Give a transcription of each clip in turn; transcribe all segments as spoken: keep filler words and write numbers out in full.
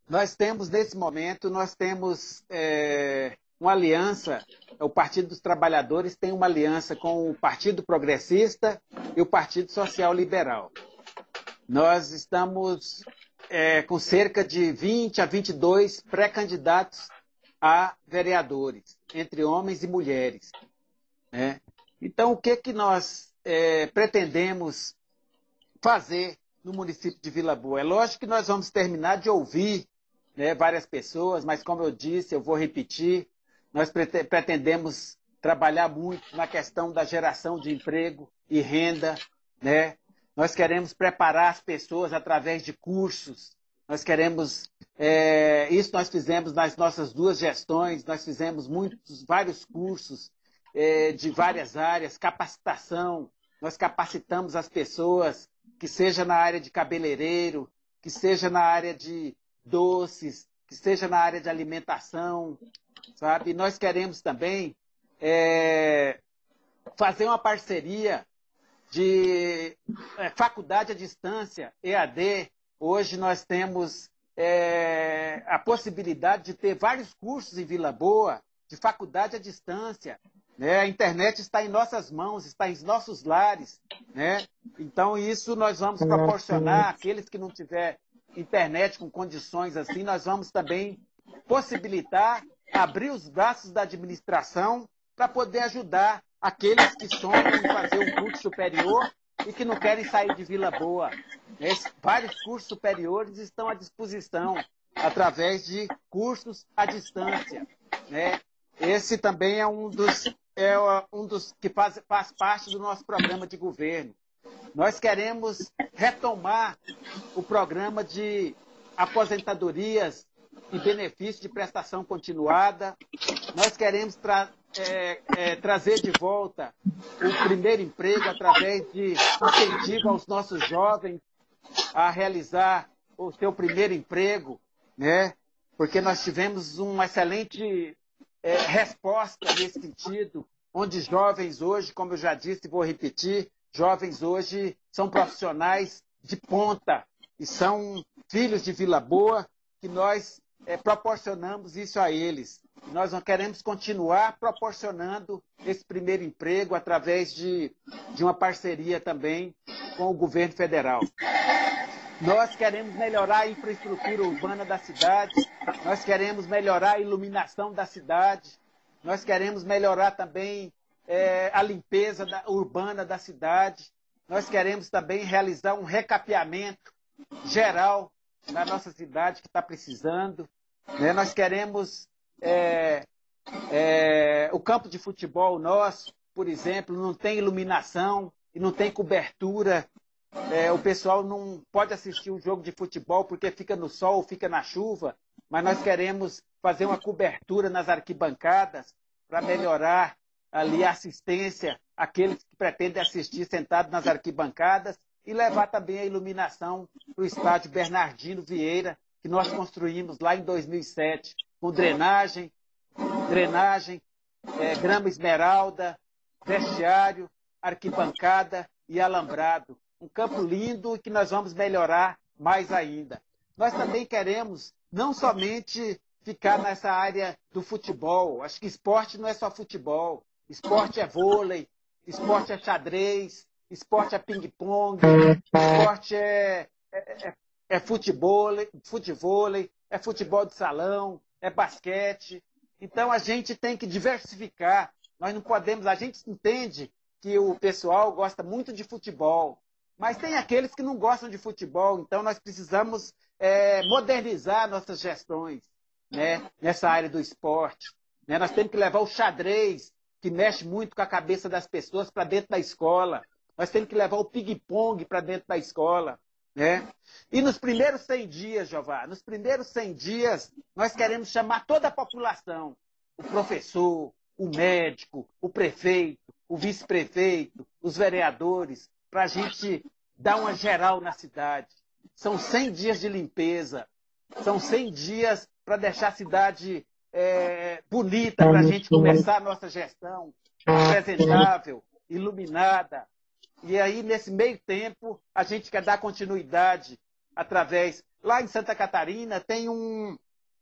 Nós temos, nesse momento, nós temos é, uma aliança, o Partido dos Trabalhadores tem uma aliança com o Partido Progressista e o Partido Social Liberal. Nós estamos é, com cerca de vinte a vinte e dois pré-candidatos a vereadores, entre homens e mulheres, né? Então, o que, que nós é, pretendemos fazer no município de Vila Boa? É lógico que nós vamos terminar de ouvir, né, várias pessoas, mas como eu disse, eu vou repetir, nós pretendemos trabalhar muito na questão da geração de emprego e renda, né? Nós queremos preparar as pessoas através de cursos, nós queremos, é, isso nós fizemos nas nossas duas gestões, nós fizemos muitos, vários cursos é, de várias áreas, capacitação, nós capacitamos as pessoas, que seja na área de cabeleireiro, que seja na área de doces, que seja na área de alimentação, sabe? Nós queremos também é, fazer uma parceria de é, faculdade à distância, E A D. Hoje nós temos é, a possibilidade de ter vários cursos em Vila Boa, de faculdade à distância, né? A internet está em nossas mãos, está em nossos lares, né? Então isso nós vamos proporcionar àqueles que não tiver internet com condições assim, nós vamos também possibilitar abrir os braços da administração para poder ajudar aqueles que sonham em fazer um curso superior e que não querem sair de Vila Boa. Esse, vários cursos superiores estão à disposição através de cursos à distância, né? Esse também é um dos, é um dos que faz, faz parte do nosso programa de governo. Nós queremos retomar o programa de aposentadorias e benefícios de prestação continuada. Nós queremos tra é, é, trazer de volta o primeiro emprego através de incentivo aos nossos jovens a realizar o seu primeiro emprego, né? Porque nós tivemos uma excelente é, resposta nesse sentido, onde jovens hoje, como eu já disse e vou repetir, jovens hoje são profissionais de ponta e são filhos de Vila Boa, que nós é, proporcionamos isso a eles. E nós não queremos continuar proporcionando esse primeiro emprego através de, de uma parceria também com o governo federal. Nós queremos melhorar a infraestrutura urbana da cidade, nós queremos melhorar a iluminação da cidade, nós queremos melhorar também é, a limpeza da, urbana da cidade, nós queremos também realizar um recapeamento geral na nossa cidade que está precisando, né? Nós queremos é, é, o campo de futebol nosso, por exemplo, não tem iluminação e não tem cobertura. É, o pessoal não pode assistir um jogo de futebol porque fica no sol, fica na chuva, mas nós queremos fazer uma cobertura nas arquibancadas para melhorar ali a assistência àqueles que pretendem assistir sentados nas arquibancadas e levar também a iluminação para o estádio Bernardino Vieira, que nós construímos lá em dois mil e sete, com drenagem, drenagem, é, grama esmeralda, vestiário, arquibancada e alambrado. Um campo lindo e que nós vamos melhorar mais ainda. Nós também queremos não somente ficar nessa área do futebol. Acho que esporte não é só futebol. Esporte é vôlei, esporte é xadrez, esporte é ping-pong, esporte é, é, é, é futebol, futevôlei, é futebol de salão, é basquete. Então a gente tem que diversificar. Nós não podemos, a gente entende que o pessoal gosta muito de futebol, mas tem aqueles que não gostam de futebol, então nós precisamos é, modernizar nossas gestões, né, nessa área do esporte. Né? Nós temos que levar o xadrez, que mexe muito com a cabeça das pessoas, para dentro da escola. Nós temos que levar o ping-pong para dentro da escola. Né? E nos primeiros cem dias, Jeová, nos primeiros cem dias, nós queremos chamar toda a população, o professor, o médico, o prefeito, o vice-prefeito, os vereadores, para a gente dar uma geral na cidade. São cem dias de limpeza, são cem dias para deixar a cidade é, bonita, para a gente começar a nossa gestão apresentável, iluminada. E aí, nesse meio tempo, a gente quer dar continuidade através... Lá em Santa Catarina tem um,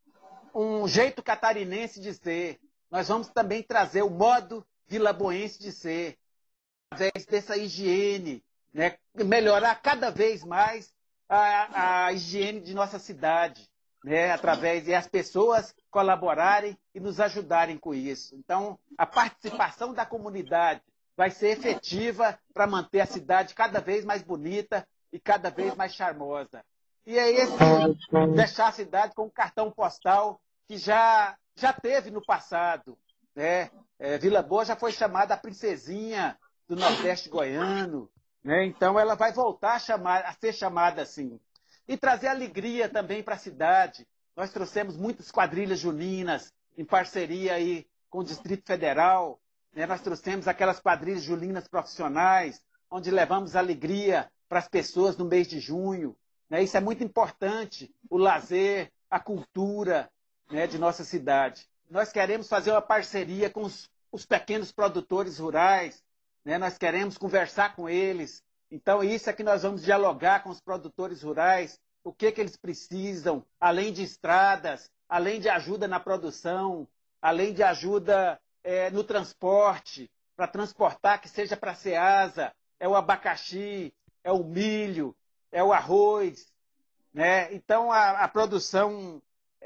um jeito catarinense de ser. Nós vamos também trazer o modo vilaboense de ser, através dessa higiene, né? Melhorar cada vez mais a, a higiene de nossa cidade, né? Através e as pessoas colaborarem e nos ajudarem com isso. Então, a participação da comunidade vai ser efetiva para manter a cidade cada vez mais bonita e cada vez mais charmosa. E é esse deixar a cidade com um cartão postal que já, já teve no passado, né? É, Vila Boa já foi chamada a princesinha do Nordeste goiano, né? Então ela vai voltar a, chamar, a ser chamada assim. E trazer alegria também para a cidade. Nós trouxemos muitas quadrilhas juninas em parceria aí com o Distrito Federal, né? Nós trouxemos aquelas quadrilhas juninas profissionais, onde levamos alegria para as pessoas no mês de junho. Né? Isso é muito importante, o lazer, a cultura, né, de nossa cidade. Nós queremos fazer uma parceria com os, os pequenos produtores rurais, né? Nós queremos conversar com eles. Então, isso é que nós vamos dialogar com os produtores rurais, o que, que eles precisam, além de estradas, além de ajuda na produção, além de ajuda é, no transporte, para transportar, que seja para a Ceasa, é o abacaxi, é o milho, é o arroz, né? Então, a, a produção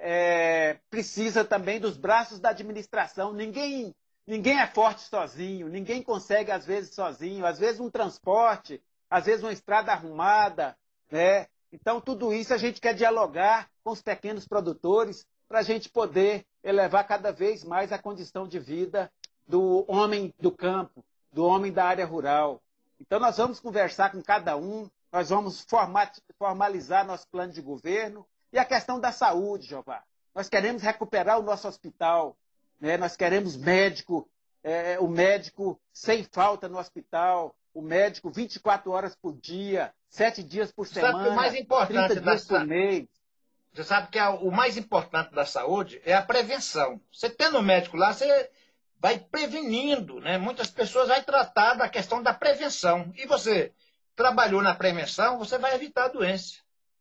é, precisa também dos braços da administração. Ninguém, ninguém é forte sozinho, ninguém consegue, às vezes, sozinho. Às vezes, um transporte, às vezes, uma estrada arrumada, né? Então, tudo isso a gente quer dialogar com os pequenos produtores para a gente poder elevar cada vez mais a condição de vida do homem do campo, do homem da área rural. Então, nós vamos conversar com cada um, nós vamos formalizar nosso plano de governo. E a questão da saúde, Jeová. Nós queremos recuperar o nosso hospital, né? Nós queremos médico, é, o médico sem falta no hospital, o médico vinte e quatro horas por dia, sete dias por Você semana, sabe que o mais importante trinta dias da... por mês. Você sabe que a, o mais importante da saúde é a prevenção. Você tendo um médico lá, você vai prevenindo, né? Muitas pessoas vão tratar da questão da prevenção. E você trabalhou na prevenção, você vai evitar a doença.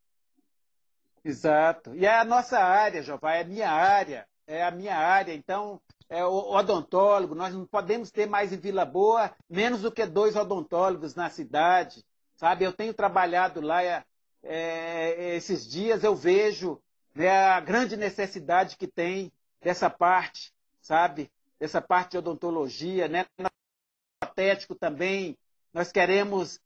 Exato. E é a nossa área, Jeová, é a minha área, é a minha área. Então, é o odontólogo, nós não podemos ter mais em Vila Boa menos do que dois odontólogos na cidade, sabe? Eu tenho trabalhado lá, é, é, esses dias eu vejo, né, a grande necessidade que tem dessa parte, sabe? Dessa parte de odontologia, né? Protético também, nós queremos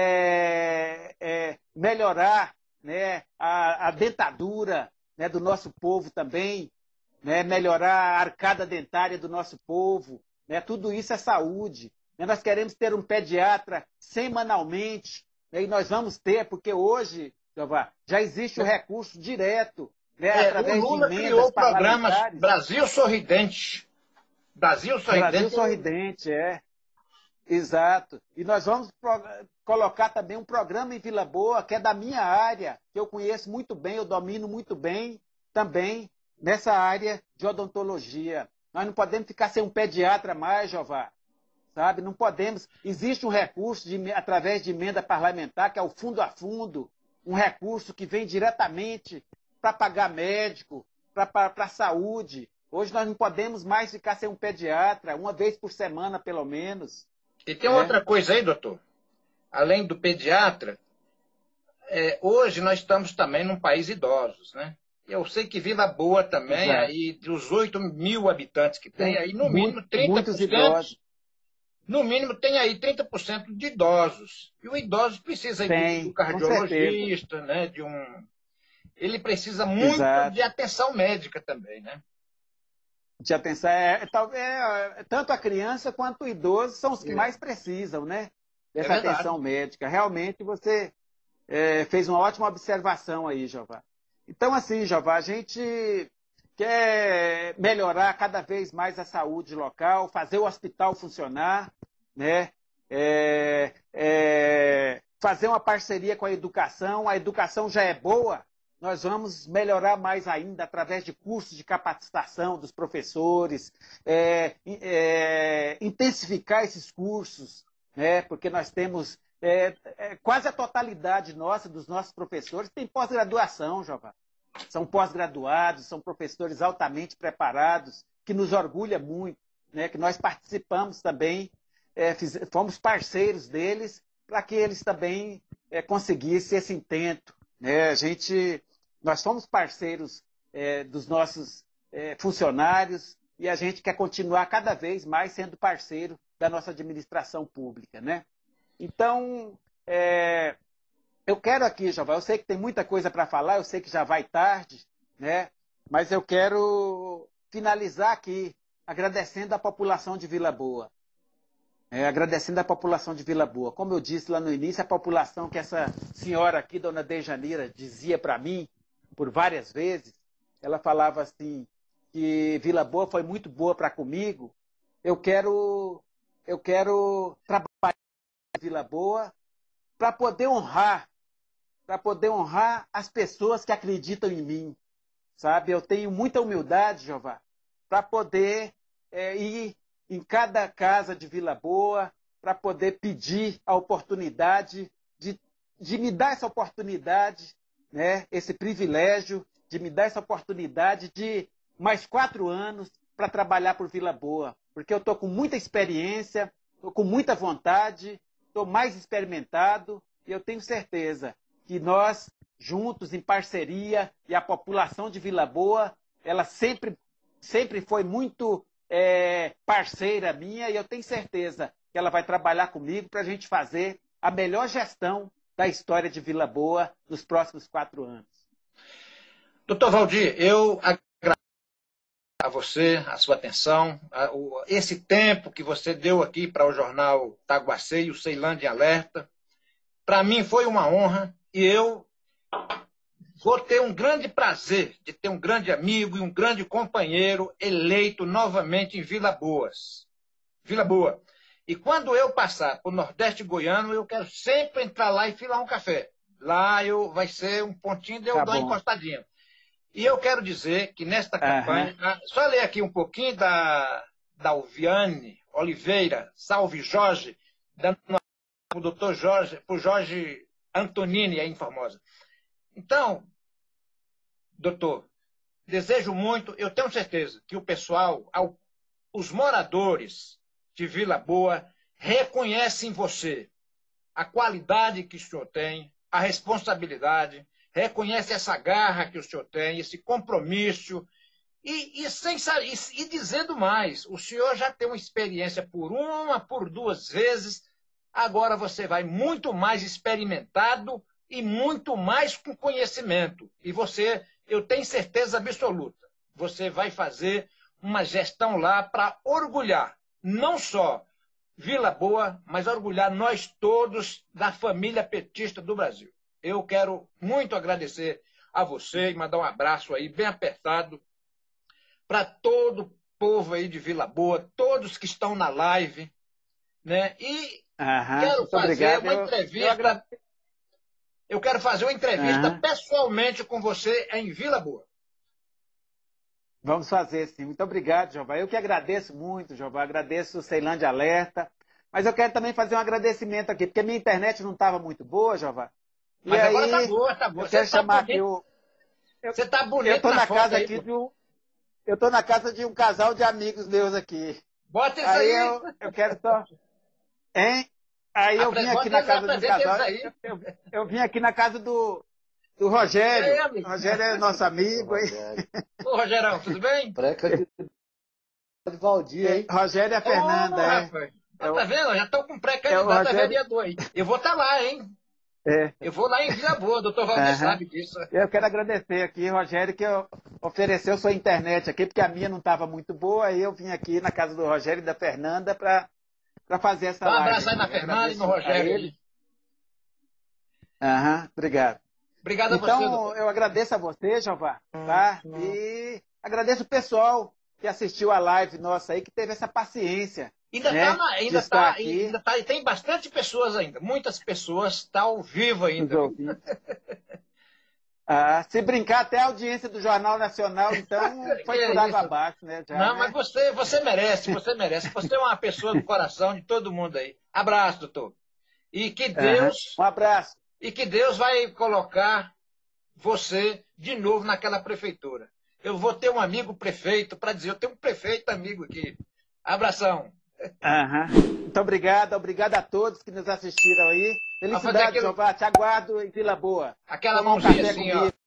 é, é, melhorar, né, a, a dentadura, né, do nosso povo também, né, melhorar a arcada dentária do nosso povo, né, tudo isso é saúde. Né, nós queremos ter um pediatra semanalmente, né, e nós vamos ter, porque hoje, Jeová, já existe o recurso direto, né, É, através o Lula de emendas criou o programa parlamentares. Brasil Sorridente. Brasil Sorridente. Brasil Sorridente, é. Exato. E nós vamos pro... colocar também um programa em Vila Boa, que é da minha área, que eu conheço muito bem, eu domino muito bem também nessa área de odontologia. Nós não podemos ficar sem um pediatra mais, Jeová. Sabe? Não podemos. Existe um recurso de, através de emenda parlamentar, que é o fundo a fundo, um recurso que vem diretamente para pagar médico, para a saúde. Hoje nós não podemos mais ficar sem um pediatra, uma vez por semana, pelo menos. E tem É. outra coisa aí, doutor. Além do pediatra, é, hoje nós estamos também num país idosos, né? Eu sei que Vila Boa também, Exato. aí dos oito mil habitantes que tem, Tem aí no muito, mínimo trinta por cento, muitos idosos. no mínimo tem aí trinta por cento de idosos. E o idoso precisa aí Tem, de um com cardiologista, né? De um... Ele precisa muito Exato. de atenção médica também, né? De atenção, é, é, tal- é, é, tanto a criança quanto o idoso são os que É. mais precisam, né? Dessa É verdade. atenção médica. Realmente você é, fez uma ótima observação aí, Jeová. Então, assim, Jeová, a gente quer melhorar cada vez mais a saúde local, fazer o hospital funcionar, né? É, é, fazer uma parceria com a educação. A educação já é boa, nós vamos melhorar mais ainda através de cursos de capacitação dos professores, é, é, intensificar esses cursos, né? Porque nós temos é, é, quase a totalidade nossa, dos nossos professores, tem pós-graduação, Jová. São pós-graduados, são professores altamente preparados, que nos orgulha muito, né? Que nós participamos também, é, fiz, fomos parceiros deles para que eles também é, conseguissem esse intento. Né? A gente, nós somos parceiros é, dos nossos é, funcionários e a gente quer continuar cada vez mais sendo parceiro da nossa administração pública. Né? Então, é, eu quero aqui, Jová, eu sei que tem muita coisa para falar, eu sei que já vai tarde, né? Mas eu quero finalizar aqui agradecendo a população de Vila Boa. É, agradecendo a população de Vila Boa. Como eu disse lá no início, a população que essa senhora aqui, dona Dejanira, dizia para mim por várias vezes, ela falava assim, que Vila Boa foi muito boa para comigo, eu quero, eu quero trabalhar em Vila Boa para poder honrar para poder honrar as pessoas que acreditam em mim, sabe? Eu tenho muita humildade, Jová, para poder é, ir em cada casa de Vila Boa, para poder pedir a oportunidade de, de me dar essa oportunidade, né? Esse privilégio de me dar essa oportunidade de mais quatro anos para trabalhar por Vila Boa, porque eu estou com muita experiência, estou com muita vontade, estou mais experimentado e eu tenho certeza que nós, juntos, em parceria, e a população de Vila Boa, ela sempre, sempre foi muito é, parceira minha, e eu tenho certeza que ela vai trabalhar comigo para a gente fazer a melhor gestão da história de Vila Boa nos próximos quatro anos. Doutor Valdir, eu agradeço a você, a sua atenção, a, o, esse tempo que você deu aqui para o jornal Taguacê e o Ceilândia em Alerta. Para mim foi uma honra. E eu vou ter um grande prazer de ter um grande amigo e um grande companheiro eleito novamente em Vila Boas. Vila Boa. E quando eu passar para o Nordeste goiano, eu quero sempre entrar lá e filar um café. Lá eu, vai ser um pontinho de eu Tá dar uma bom. encostadinha. E eu quero dizer que nesta campanha... Aham. Só ler aqui um pouquinho da, da Alviane Oliveira, Salve Jorge, dando uma para o doutor Jorge, para o Jorge Antonini, aí em Formosa. Então, doutor, desejo muito, eu tenho certeza que o pessoal, ao, os moradores de Vila Boa reconhecem você, a qualidade que o senhor tem, a responsabilidade, reconhece essa garra que o senhor tem, esse compromisso, e, e, sem, e, e dizendo mais, o senhor já tem uma experiência por uma, por duas vezes, agora você vai muito mais experimentado e muito mais com conhecimento. E você, eu tenho certeza absoluta, você vai fazer uma gestão lá para orgulhar, não só Vila Boa, mas orgulhar nós todos da família petista do Brasil. Eu quero muito agradecer a você e mandar um abraço aí bem apertado para todo o povo aí de Vila Boa, todos que estão na live, né? E Aham, quero muito fazer obrigado. uma Eu- entrevista. eu agra- Eu quero fazer uma entrevista Aham. pessoalmente com você em Vila Boa. Vamos fazer, sim. Muito obrigado, Jová. Eu que agradeço muito, Jová. Agradeço o Ceilândia Alerta. Mas eu quero também fazer um agradecimento aqui, porque minha internet não estava muito boa, Jová. E Mas aí, agora tá boa, tá boa. eu quero Você tá chamar aqui bonito, o... você tá Eu bonito estou na, na foto casa aí, aqui pô. de um... Eu estou na casa de um casal de amigos meus aqui. Bota isso Aí aí. eu, eu quero só... Hein? Aí eu vim Apre- aqui bota na eles, casa de um apresenta eles casal... aí. Eu, eu- eu vim aqui na casa do, do E aí, Rogério. amigo? O Rogério é nosso amigo. Aí. Rogério. Ô, Rogerão, tudo bem? Pré-candidato de Valdir, hein? Rogério é a Fernanda, Ô, é. rapaz. É o- Tá vendo? Já estou com é o pré-candidato a Rogério- vereador aí. Eu vou estar lá, hein? É. Eu vou lá em Vila Boa, o doutor Valdir Aham. sabe disso. Eu quero agradecer aqui, Rogério, que eu- ofereceu sua internet aqui, porque a minha não estava muito boa, aí eu vim aqui na casa do Rogério e da Fernanda para fazer essa Dá um live. abraço aí na Eu Fernanda e no agradeço a Rogério. ele. aí. Aham, obrigado. Obrigado a você, Então, doutor. eu agradeço a você, Jeová, tá? E agradeço o pessoal que assistiu a live nossa aí, que teve essa paciência. Ainda né, tá, na- de ainda estar tá, aqui. ainda tá, tem bastante pessoas ainda. Muitas pessoas estão ao vivo nos ainda. viu? ouvindo. Ah, se brincar até a audiência do Jornal Nacional, então foi Que por água isso? abaixo, né? Já, Não, né? mas você, você merece, você merece. Você é uma pessoa do coração de todo mundo aí. Abraço, doutor. E que Deus... Uhum. Um abraço. E que Deus vai colocar você de novo naquela prefeitura. Eu vou ter um amigo prefeito para dizer, eu tenho um prefeito amigo aqui. Abração. Uhum. Muito obrigado, obrigado a todos que nos assistiram aí. Felicidades, aquele... Jeová, te aguardo em Vila Boa. Aquela Toma um mãozinha café assim, comigo. ó.